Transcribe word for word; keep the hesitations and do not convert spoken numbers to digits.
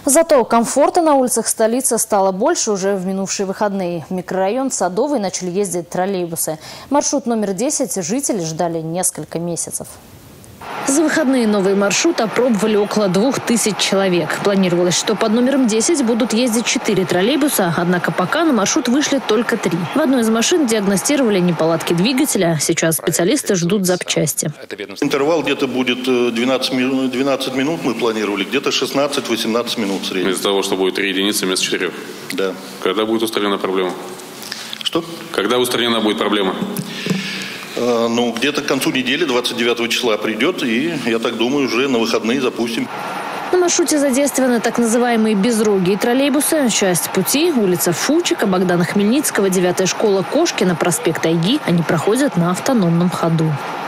Зато комфорта на улицах столицы стало больше уже в минувшие выходные. В микрорайон Садовый начали ездить троллейбусы. Маршрут номер десять жители ждали несколько месяцев. За выходные новый маршрут опробовали около двух тысяч человек. Планировалось, что под номером десять будут ездить четыре троллейбуса, однако пока на маршрут вышли только три. В одной из машин диагностировали неполадки двигателя. Сейчас специалисты ждут запчасти. Интервал где-то будет двенадцать минут, мы планировали, где-то шестнадцать-восемнадцать минут средний. Из-за того, что будет три единицы вместо четырех? Да. Когда будет устранена проблема? Что? Когда устранена будет проблема? Ну, где-то к концу недели, двадцать девятого числа придет, и, я так думаю, уже на выходные запустим. На маршруте задействованы так называемые безрогие троллейбусы. Часть пути – улица Фучика, Богдана Хмельницкого, девятая школа Кошкина, проспект Айги. Они проходят на автономном ходу.